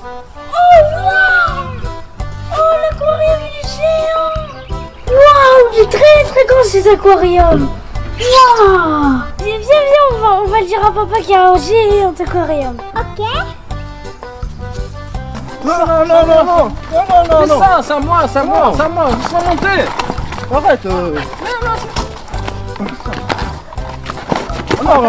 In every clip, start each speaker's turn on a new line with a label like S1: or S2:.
S1: Oh, l'aquarium il est géant. Waouh, il est très très grand cet aquarium. Waouh. Viens, on va le dire à papa qu'il y a un géant aquarium. Ok.
S2: Non.
S3: Mais ça, c'est à moi. Laisse-moi monter.
S2: Arrête.
S3: Non.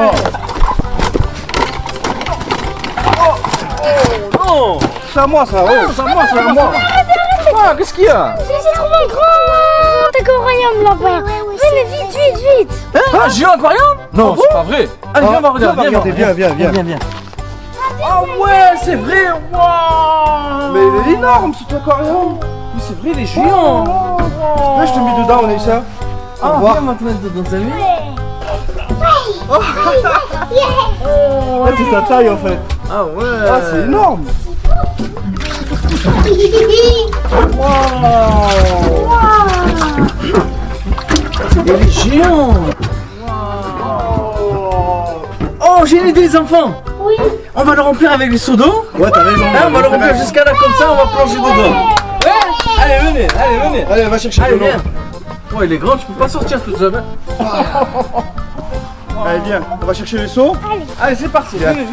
S2: C'est à moi ça.
S3: C'est à moi. Ah, qu'est-ce qu'il y a?
S1: J'ai trouvé un grand aquarium là-bas. Venez, vite.
S3: Un géant aquarium? Non, c'est pas vrai. Allez, viens, on va regarder.
S2: Viens.
S3: Ah ouais, c'est vrai. Waouh.
S2: Mais il est énorme cet aquarium.
S3: Mais c'est vrai, il est géant.
S2: Là, je te mets dedans, on est ça.
S3: Ah, viens maintenant dans ta vie.
S2: Là, c'est sa taille en fait.
S3: Ah ouais.
S2: Ah, c'est énorme.
S3: Il est géant. Oh, j'ai une idée les enfants.
S1: Oui.
S3: On va le remplir avec les seaux d'eau.
S2: Ouais, t'as raison.
S3: On va le remplir jusqu'à là comme ça, on va plonger dedans. Ouais. Allez, venez.
S2: Allez, va chercher de l'eau.
S3: Viens. Oh, il est grand, tu peux pas sortir tout seul.
S2: Allez, viens, on va chercher les seaux.
S3: Allez, c'est parti.
S2: Venez.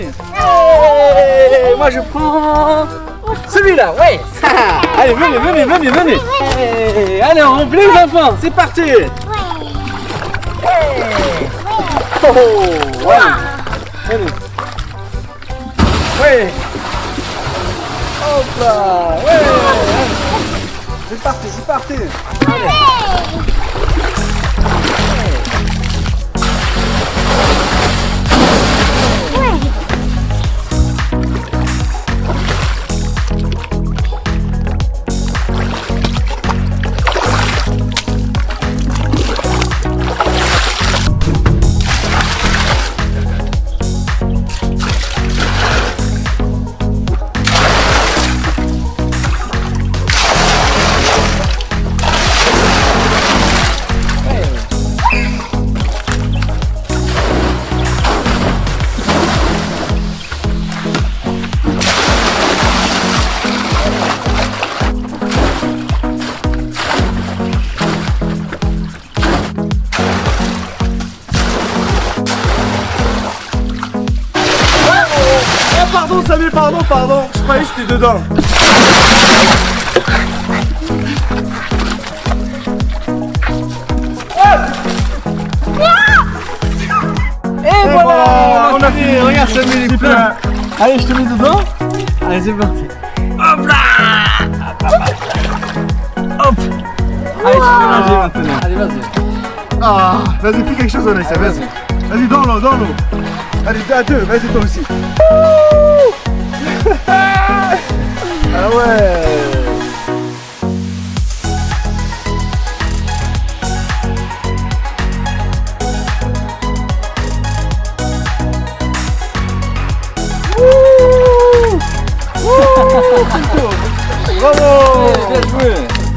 S3: Hey, moi je prends celui-là, ouais. Allez, venez. Hey, allez, on remplit les enfants, c'est parti. Hey. Oh, ouais. Allez. Ouais. Hop là, ouais.
S2: C'est parti.
S3: Allez.
S2: Pardon Samuel, pardon. Je croyais que c'était dedans.
S3: Et voilà,
S2: on a fini. Regarde Samuel, il est plein.
S3: Allez, je te mets dedans. Allez, c'est parti. Hop là. Hop. Allez, je vais mélanger maintenant. Allez, vas-y.
S2: Ah, vas-y, fais quelque chose, Anaïs, vas-y. Vas-y, dans l'eau. Allez, à deux, vas-y, toi aussi. Ah ouais. Bravo.
S3: Bien joué.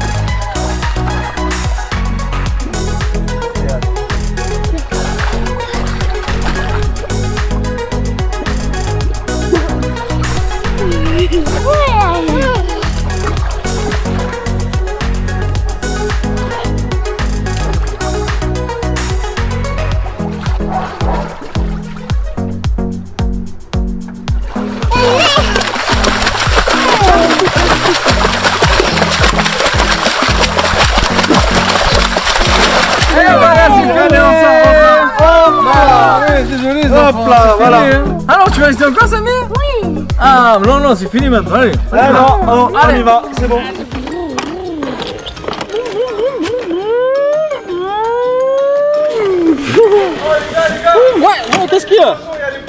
S2: Hop là, voilà.
S3: Alors, tu vas rester encore, Samir?
S1: Oui.
S3: Ah, non, c'est fini maintenant. Allez.
S2: Alors, on y va, c'est bon.
S3: Ouais, qu'est-ce qu'il y a? Hein?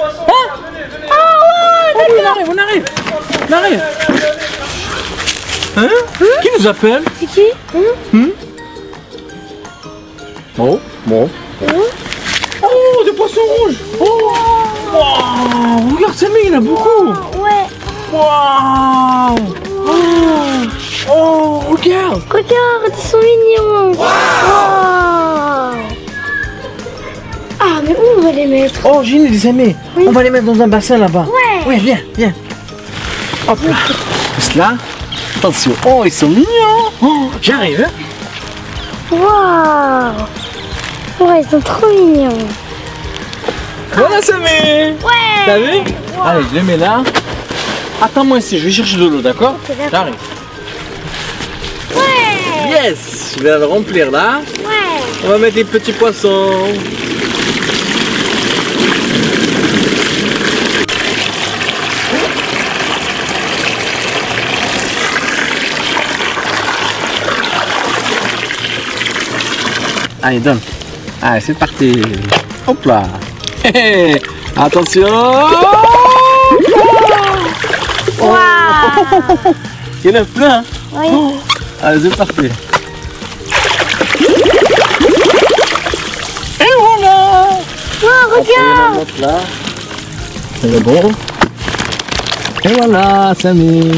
S3: On arrive. Hein? Qui nous appelle?
S1: C'est qui?
S3: Oh, bon. Oh, des poissons rouges. Oh, wow, regarde, Samir, il y en a beaucoup.
S1: Ouais.
S3: Waouh. Oh, regarde.
S1: Regarde, ils sont mignons. Wow. Ah, mais où on va les mettre?
S3: Oh, j'ai une idée, Samir.
S1: Oui.
S3: On va les mettre dans un bassin là-bas.
S1: Ouais.
S3: Oui, viens. Hop là. Juste là. Attention. Oh, ils sont mignons. Oh, j'arrive.
S1: Waouh. Ouais, ils sont trop mignons.
S3: Voilà, Samy.
S1: Ouais.
S3: T'as vu? Allez, je les mets là. Attends-moi ici, je vais chercher de l'eau, d'accord?
S1: Ok, d'accord.
S3: J'arrive.
S1: Ouais.
S3: Yes! Je vais le remplir là.
S1: Ouais.
S3: On va mettre les petits poissons. Allez, donne. Allez, c'est parti. Hop là. Hé, hé. Attention.
S1: Waouh.
S3: Il y en a plein.
S1: Oui.
S3: Allez, c'est parti. Et voilà.
S1: Wow, regarde.
S3: Hop là. C'est bon. Et voilà, Samy.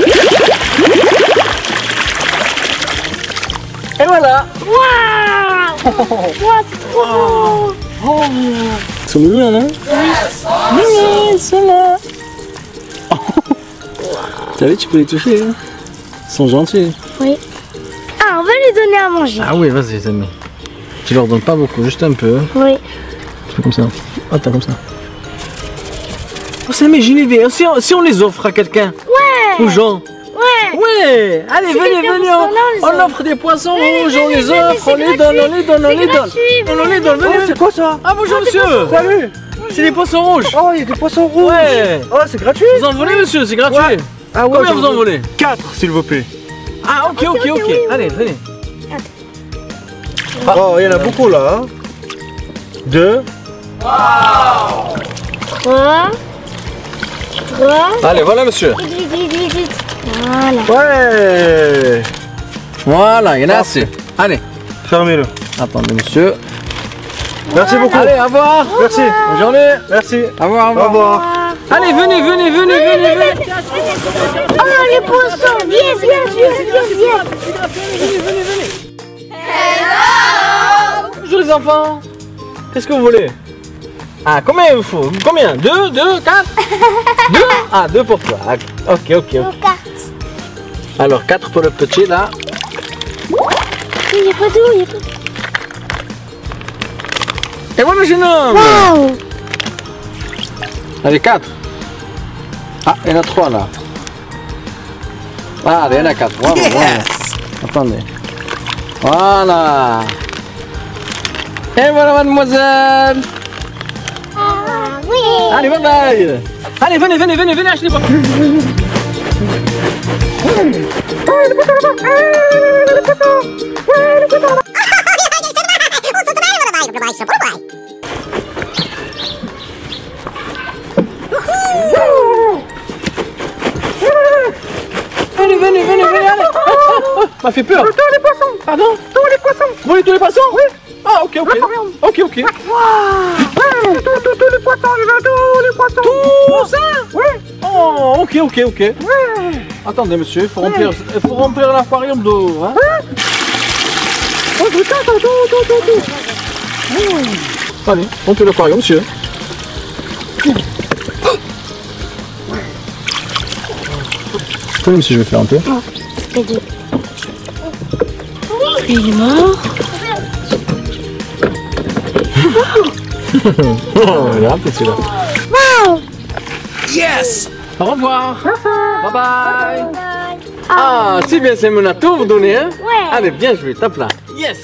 S3: Et voilà.
S1: Waouh. Waouh, c'est trop beau.
S3: Ils sont mignons, hein? Oui, ils sont là. Tu savais, tu peux les toucher, hein? Ils sont gentils.
S1: Oui. Ah, on va lui donner à manger.
S3: Ah oui, vas-y, Samy. Tu leur donnes pas beaucoup, juste un peu.
S1: Oui.
S3: Tu fais comme ça. Attends, comme ça. Oh, Samy, j'ai une idée. Si on les offre à quelqu'un,
S1: Ouais.
S3: aux gens.
S1: Ouais.
S3: Ouais. Allez,
S1: Si
S3: venez,
S1: quelqu'un
S3: venez.
S1: veut ça,
S3: On offre des poissons rouges, on les
S1: venez,
S3: offre, on
S1: c'est
S3: les donne, on
S1: gratuit.
S3: les donne, on
S1: C'est
S3: les donne.
S1: gratuit,
S3: On les donne, venez.
S2: C'est quoi ça?
S3: Ah, bonjour, monsieur.
S2: Salut.
S3: C'est des poissons rouges.
S2: Oh, il y a des poissons rouges.
S3: Ouais.
S2: Oh, c'est gratuit.
S3: Vous en voulez, monsieur, c'est gratuit.
S2: Ouais. Ah ouais,
S3: Combien vous en voulez?
S2: 4, s'il vous plaît.
S3: Ah, ok.
S1: oui.
S3: Allez, venez.
S2: Oh, il y en a beaucoup là. Hein. 2.
S1: 3.
S3: Allez, voilà, monsieur.
S1: Vite. Voilà.
S2: Ouais.
S3: Voilà, il y en a assez. Allez,
S2: Fermez-le.
S3: attendez, monsieur.
S2: Merci beaucoup.
S3: Allez, au revoir.
S2: Merci.
S3: Bonne journée.
S2: Merci.
S3: Au revoir,
S2: Au revoir.
S3: Allez, venez.
S1: Oh, les poissons. Viens.
S3: Bonjour les enfants. Qu'est-ce que vous voulez? Ah, combien il vous faut? Combien? 2, 4? 2? Ah, 2 pour toi. Ok.
S1: Nos cartes.
S3: Alors, 4 pour le petit là.
S1: Il n'y a pas d'eau,
S3: Et voilà le jeune homme.
S1: Waouh.
S3: Allez, 4. Ah, il y en a 3 là. Ah, il y en a 4. Voilà. Attendez. Voilà. Et voilà, mademoiselle.
S1: Ah, oui.
S3: Allez, bye bye. Allez, venez, achetez les poissons. Venez, allez. M'a fait peur. Tous les poissons. Pardon? Tous les poissons. Vous voulez tous les poissons? Oui. Ah, ok. Ok.
S2: Tous les poissons, je veux tous les poissons.
S3: Tout ça?
S2: Oui.
S3: Oh, ok. Attendez, monsieur, il faut remplir l'aquarium d'eau. Hein?
S2: Oh, tout.
S3: Allez, remplir l'aquarium, monsieur. Attendez, monsieur, je vais faire un peu.
S1: Les deux. Il est mort.
S3: Oh, il est un peu celui-là.
S1: Waouh.
S3: Yes! Au revoir! Bye bye! Ah, c'est bien, c'est mon atout, vous donnez, hein?
S1: Ouais.
S3: Allez, bien joué, tape là. Yes!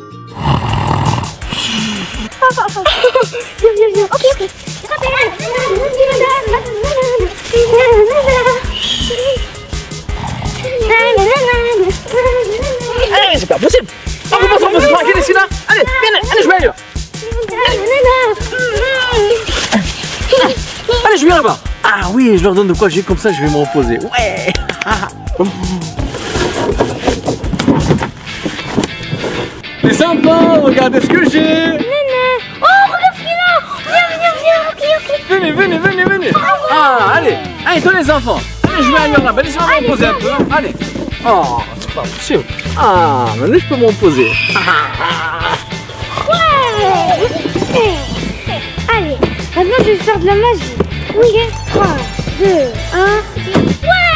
S1: Viens. Ok.
S3: Allez, c'est pas possible! On peut pas s'en passer tranquille ici là! Allez, allez, jouez ailleurs! Allez, je viens là-bas! Ah oui, je leur donne de quoi j'ai, comme ça je vais me reposer. Ouais! Les enfants, regardez ce que j'ai!
S1: Oh, regarde ce qu'il a. Viens.
S3: Venez! Ah, allez, tous les enfants! Allez, je vais ailleurs là-bas, laissez-moi me reposer un peu. Allez! Oh, c'est pas possible! Ah, maintenant je peux me reposer.
S1: Ouais. Allez, maintenant je vais faire de la magie. Oui. 3, 2, 1. Ouais.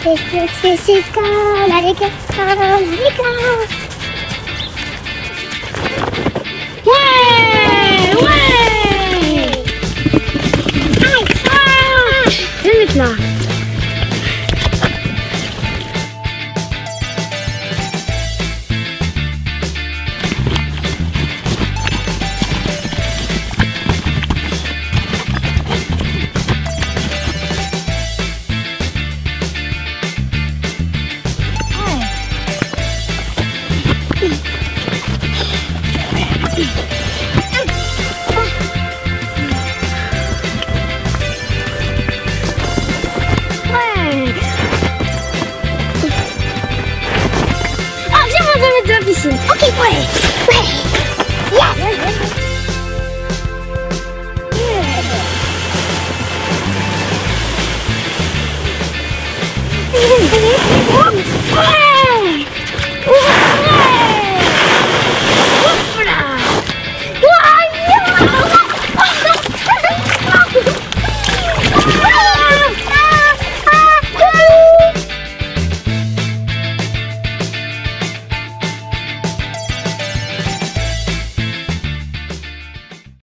S4: C'est l'école à l'école, à l'école.